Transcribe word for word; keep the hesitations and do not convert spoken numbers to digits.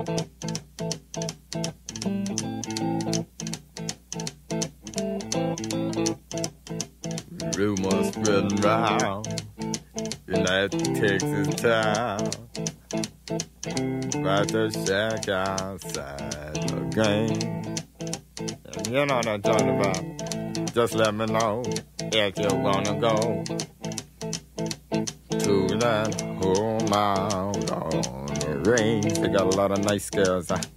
Rumors spreading round in that Texas town about the shack outside the game. And you know what I'm talking about. Just let me know if you wanna go to that home out on the range. They got a lot of nice girls.